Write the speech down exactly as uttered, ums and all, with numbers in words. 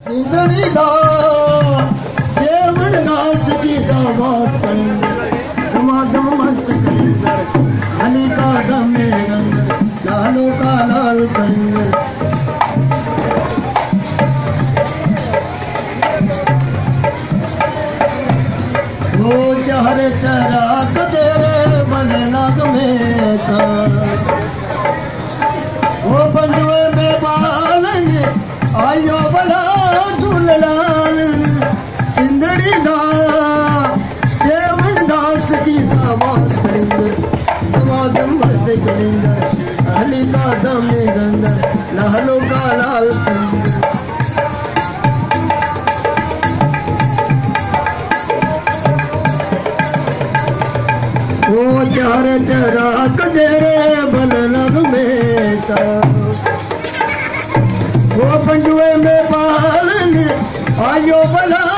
जिंदड़ी दा सेवन दास की साबात करेंगे दमादम मस्त करेंगे अली का दम लालो का लाल करेंगे वो चहर चराक तेरे बलनाथ में था वो बंधुए में बालेंगे आयो बला झूललाल सिंदड़ी दा सेवन दास की साबात करेंगे दमादम मस्त करेंगे अली का दम गंदर लालो का लाल करेंगे वो चार चराक तेरे बलनग में था वो पंजुए में पालेंगे आयो बला